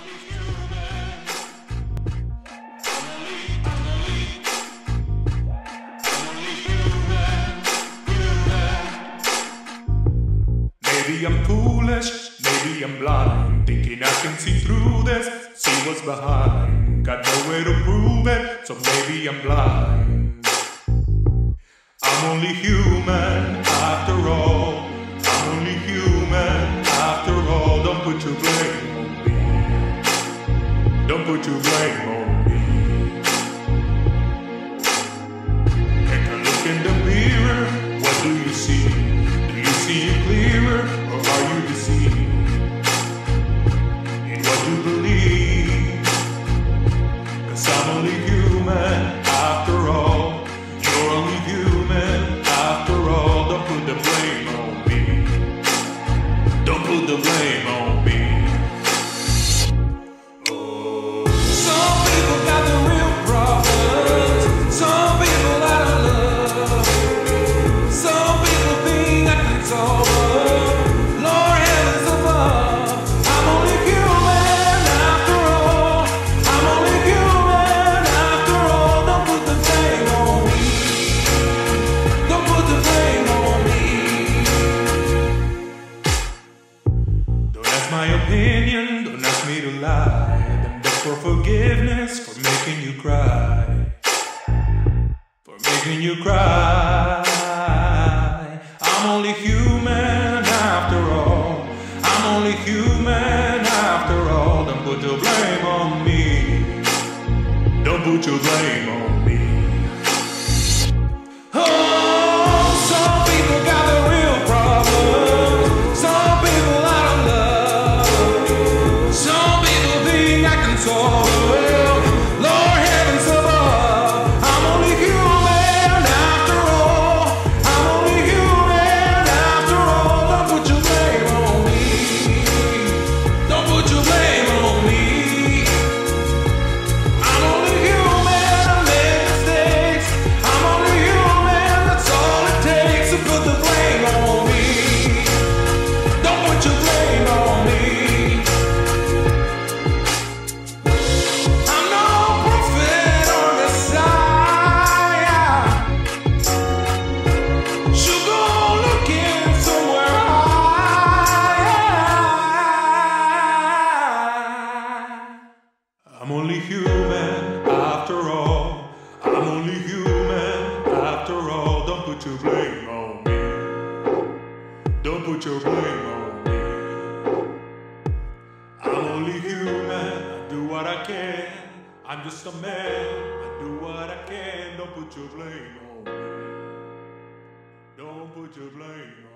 Maybe I'm foolish, maybe I'm blind, thinking I can see through this, see what's behind. Got no way to prove it, so maybe I'm blind. I'm only human after all. I'm only human after all. Don't put your blame on me. Don't put your blame on me. Take a look in the mirror. What do you see? Do you see it clearer, or are you deceived in what you believe? 'Cause I'm only human after all. You're only human after all. Don't put the blame on me. Don't put the blame on me. Oh. Some people got the real problems. Some people out of love. Some people think I can solve them. Lord heavens above. I'm only human after all. I'm only human after all. Don't put the blame on me. Don't put the blame on me. Don't ask my opinion, don't ask me to lie. Then beg for forgiveness for making you cry. For making you cry. I'm only human after all. I'm only human after all. Don't put your blame on me. Don't put your blame on me. Oh, some people got the real problems. Some people out of love. Some people think I can solve them. Lord heavens above. I'm only human after all. I'm only human after all. Don't put your blame on me. Don't put your blame on me. I'm only human, I make mistakes. I'm only human, that's all it takes to put the blame on me. Don't put your blame on me. I'm no prophet or messiah. Should go looking somewhere high. I'm only human after all. I'm only human after all. Don't put your blame on me. Don't put your blame on me. I'm only human. I do what I can. I'm just a man. I do what I can. Don't put your blame on me. Don't put your blame on me.